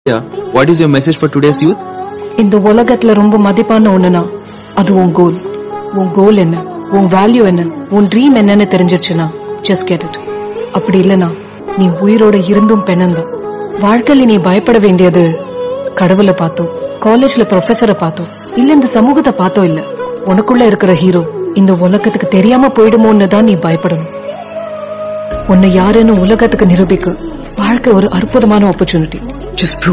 Yeah. What is your message for today's youth? இந்த உலகத்துல ரொம்ப மதிப்பான ஒண்ணுனா அது உன் கோல். உன் கோல் என்ன, உன் வேல்யூ என்ன, உன் ட்ரீம் என்னன்னு தெரிஞ்சிருச்சுன்னா ஜஸ்ட் கெட் இட். அப்படி இல்லனா நீ உயிரோட இருந்தும் பெண்ணந்தான். வாழ்க்கையில நீ பயப்பட வேண்டியது கடவுளை பார்த்தோ, காலேஜ்ல ப்ரொஃபஸரை பார்த்தோ, இல்ல இந்த சமூகத்தை பார்த்தோ இல்ல. உனக்குள்ள இருக்கிற ஹீரோ இந்த உலகத்துக்கு தெரியாம போயிடுமோன்னு தான் நீ பயப்படணும். உன்னை யாருன்னு உலகத்துக்கு நிரூபிக்க வாழ்க்கை ஒரு அற்புதமான ஆப்பர்ச்சுனிட்டி. Just prove